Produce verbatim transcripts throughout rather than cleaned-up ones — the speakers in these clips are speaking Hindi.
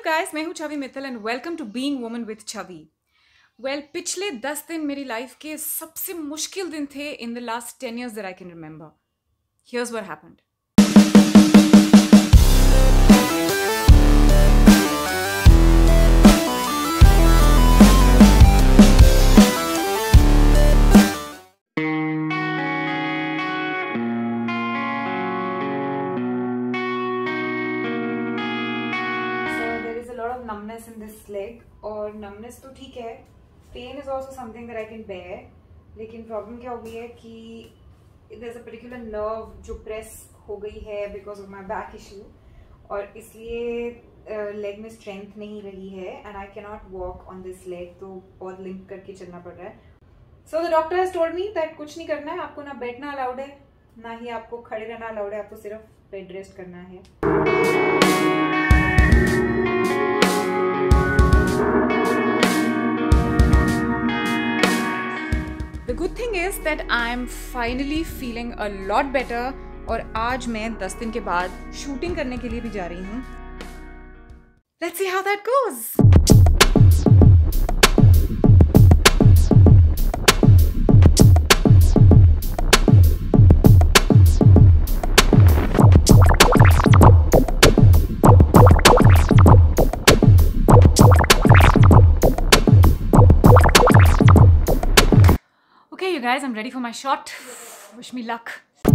गाइस, मैं हूं Chhavi Mittal and welcome to being woman with Chhavi. Well, पिछले दस दिन मेरी लाइफ के सबसे मुश्किल दिन थे in the last ten years that I can remember. Here's what happened. numbness in this leg और numbness तो ठीक है, pain is also something that I can bear, लेकिन problem क्या हो गई है कि there's a particular nerve जो press हो गई है because of my back issue और इसलिए leg में strength नहीं रही है and I cannot walk on this leg, तो बहुत link करके चलना पड़ रहा है। So the doctor has told me that कुछ नहीं करना है, आपको ना बैठना अलाउड है ना ही आपको खड़े रहना अलाउड है, आपको सिर्फ बेड रेस्ट करना है। The good thing is that I'm finally feeling a lot better और आज मैं दस दिन के बाद शूटिंग करने के लिए भी जा रही हूँ। Let's see how that goes. Okay, you guys, I'm ready for my shot. Wish me luck.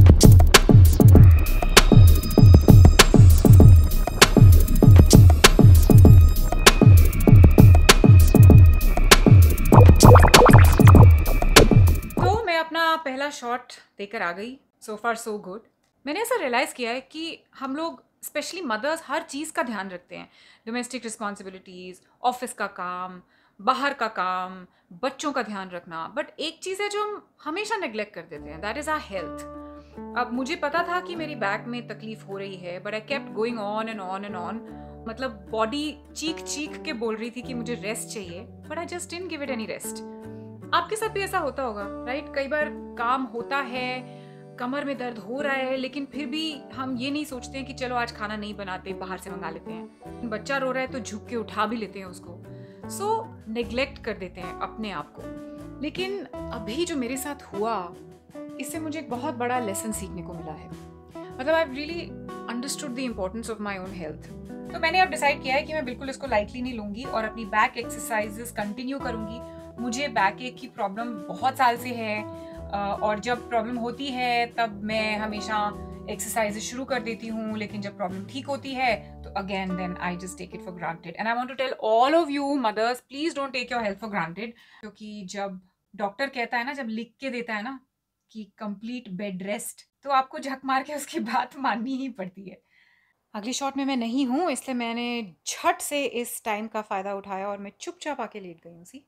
तो मैं अपना पहला शॉट देकर आ गई। So far so good. मैंने ऐसा रियलाइज़ किया है कि हम लोग स्पेशली मदर्स हर चीज़ का ध्यान रखते हैं, डोमेस्टिक रिस्पॉन्सिबिलिटीज़, ऑफिस का काम, बाहर का काम, बच्चों का ध्यान रखना, बट एक चीज़ है जो हम हमेशा नेग्लेक्ट कर देते हैं, दैट इज़ आवर हेल्थ। अब मुझे पता था कि मेरी बैक में तकलीफ हो रही है, but I kept going on and on and on. मतलब बॉडी चीख चीख के बोल रही थी कि मुझे रेस्ट चाहिए, but I just didn't give it any rest. आपके साथ भी ऐसा होता होगा, राइट? कई बार काम होता है, कमर में दर्द हो रहा है, लेकिन फिर भी हम ये नहीं सोचते हैं कि चलो आज खाना नहीं बनाते, बाहर से मंगा लेते हैं। बच्चा रो रहा है तो झुक के उठा भी लेते हैं उसको। सो so, नेग्लेक्ट कर देते हैं अपने आप को। लेकिन अभी जो मेरे साथ हुआ, इससे मुझे एक बहुत बड़ा लेसन सीखने को मिला है। मतलब I really understood the importance of my own health. तो मैंने अब डिसाइड किया है कि मैं बिल्कुल इसको लाइटली नहीं लूँगी और अपनी बैक एक्सरसाइजेस कंटिन्यू करूँगी। मुझे बैक एक की प्रॉब्लम बहुत साल से है और जब प्रॉब्लम होती है तब मैं हमेशा एक्सरसाइजेस शुरू कर देती हूँ, लेकिन जब प्रॉब्लम ठीक होती है तो again then I just take it for granted. And I want to tell all of you mothers, please don't take your health for granted, क्योंकि जब डॉक्टर कहता है ना, जब लिख के देता है ना कि कंप्लीट बेड रेस्ट, तो आपको झक मार के उसकी बात माननी ही पड़ती है। अगली शॉट में मैं नहीं हूँ, इसलिए मैंने झट से इस टाइम का फायदा उठाया और मैं चुपचाप आके लेट गई हूँ। सी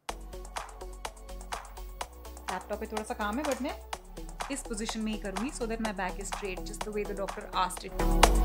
लैपटॉप पे थोड़ा सा काम है, बट मैं इस पोजीशन में ही करूंगी so that my back is straight just the way the doctor asked it.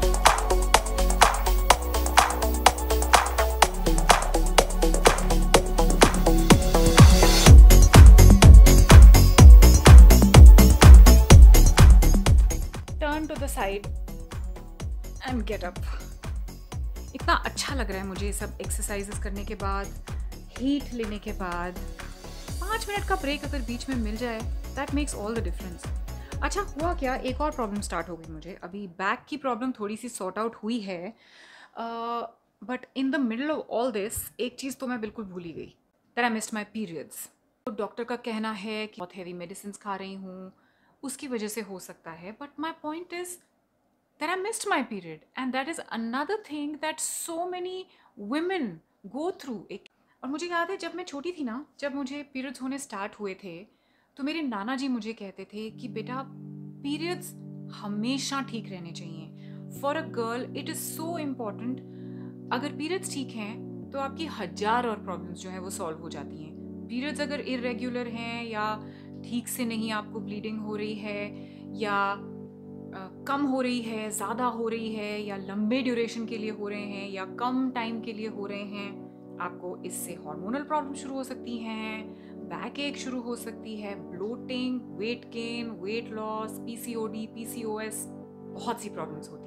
Turn to the side and get up. इतना अच्छा लग रहा है मुझे सब एक्सरसाइजेस करने के बाद, हीट लेने के बाद। पाँच मिनट का ब्रेक अगर बीच में मिल जाए, that makes all the difference. अच्छा, हुआ क्या, एक और प्रॉब्लम स्टार्ट हो गई मुझे। अभी बैक की प्रॉब्लम थोड़ी सी सॉर्ट आउट हुई है, but in the middle of all this एक चीज़ तो मैं बिल्कुल भूल ही गई, that I missed my periods. तो डॉक्टर का कहना है कि बहुत हैवी मेडिसिन खा रही हूँ, उसकी वजह से हो सकता है, but my point is that I missed my period and that is another thing that so many women go through. एक और मुझे याद है, जब मैं छोटी थी ना, जब मुझे पीरियड्स होने स्टार्ट हुए थे, तो मेरे नाना जी मुझे कहते थे कि बेटा पीरियड्स हमेशा ठीक रहने चाहिए। For a girl it is so important. अगर पीरियड्स ठीक हैं तो आपकी हजार और प्रॉब्लम्स जो हैं वो सॉल्व हो जाती हैं। पीरियड्स अगर इरेगुलर हैं या ठीक से नहीं आपको ब्लीडिंग हो रही है या आ, कम हो रही है, ज़्यादा हो रही है, या लंबे ड्यूरेशन के लिए हो रहे हैं या कम टाइम के लिए हो रहे हैं, आपको इससे हार्मोनल प्रॉब्लम शुरू हो सकती हैं, बैक एक शुरू हो सकती है, bloating, weight gain, weight loss, PCOD, PCOS, बहुत सी प्रॉब्लम्स होती हैं।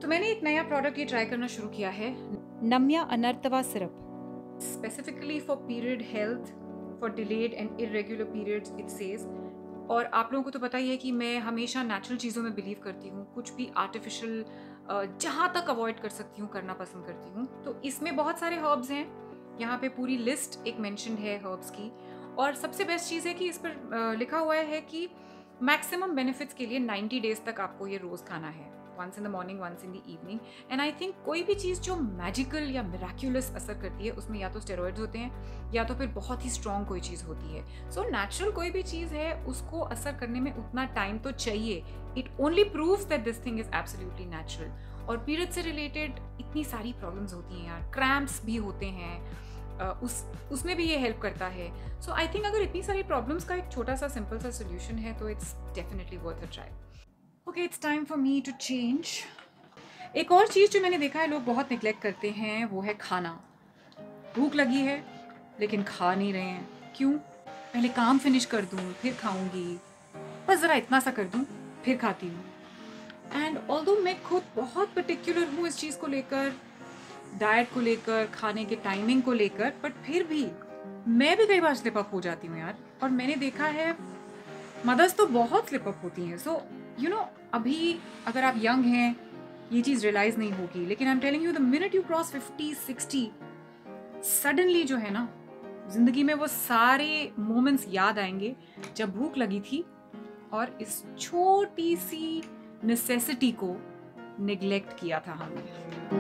तो मैंने एक नया प्रोडक्ट ये ट्राई करना शुरू किया है, Namyaa Anartava syrup, specifically for period health, for delayed and irregular periods it says. और आप लोगों को तो पता ही है कि मैं हमेशा नेचुरल चीज़ों में बिलीव करती हूँ, कुछ भी आर्टिफिशियल जहाँ तक अवॉइड कर सकती हूँ करना पसंद करती हूँ। तो इसमें बहुत सारे हर्ब्स हैं, यहाँ पे पूरी लिस्ट एक मेंशन है हर्ब्स की। और सबसे बेस्ट चीज़ है कि इस पर लिखा हुआ है कि मैक्सिमम बेनिफिट्स के लिए नाइन्टी डेज तक आपको ये रोज़ खाना है, once in the morning once in the evening. And I think कोई भी चीज़ जो मैजिकल या मिराक्यूलस असर करती है उसमें या तो स्टेरॉइड्स होते हैं या तो फिर बहुत ही स्ट्रॉन्ग कोई चीज़ होती है। सो so, नेचुरल कोई भी चीज़ है उसको असर करने में उतना टाइम तो चाहिए। It only proves that this thing is absolutely natural. और पीरियड से रिलेटेड इतनी सारी प्रॉब्लम्स होती हैं यार, क्रैम्प्स भी होते हैं, Uh, उस उसमें भी ये हेल्प करता है। सो आई थिंक अगर इतनी सारी प्रॉब्लम्स का एक छोटा सा सिंपल सा सोल्यूशन है तो it's definitely worth a try. Okay, it's time for me to change. एक और चीज़ जो मैंने देखा है लोग बहुत निगलेक्ट करते हैं वो है खाना। भूख लगी है लेकिन खा नहीं रहे हैं, क्यों? पहले काम फिनिश कर दूँ फिर खाऊंगी, बस ज़रा इतना सा कर दूँ फिर खाती हूँ। एंड ऑल्दो मैं खुद बहुत पर्टिकुलर हूँ इस चीज़ को लेकर, डाइट को लेकर, खाने के टाइमिंग को लेकर, बट फिर भी मैं भी कई बार स्लिप अप हो जाती हूँ यार। और मैंने देखा है मदर्स तो बहुत स्लिप अप होती हैं। सो यू नो, अभी अगर आप यंग हैं ये चीज़ रियलाइज़ नहीं होगी, लेकिन I am telling you the minute you cross fifty sixty suddenly जो है ना, जिंदगी में वो सारे मोमेंट्स याद आएंगे जब भूख लगी थी और इस छोटी सी नेसेसिटी को निगलेक्ट किया था हमने।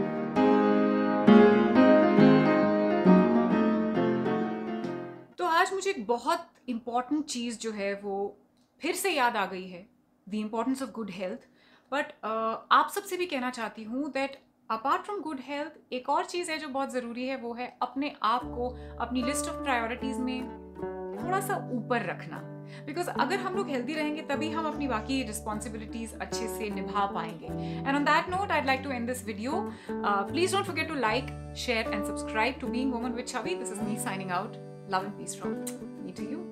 आज मुझे एक बहुत इंपॉर्टेंट चीज़ जो है वो फिर से याद आ गई है, the importance of good health. But आप सबसे भी कहना चाहती हूँ that apart from good health एक और चीज़ है जो बहुत ज़रूरी है, वो है अपने आप को अपनी लिस्ट ऑफ प्रायोरिटीज़ में थोड़ा सा ऊपर रखना। बिकॉज अगर हम लोग हेल्दी रहेंगे तभी हम अपनी बाकी रिस्पॉन्सिबिलिटीज़ अच्छे से निभा पाएंगे। And on that note I'd like to end this video. Uh, please don't forget to like, share and subscribe to Being Woman with Chavi. This is me signing out. Love and peace from me to you.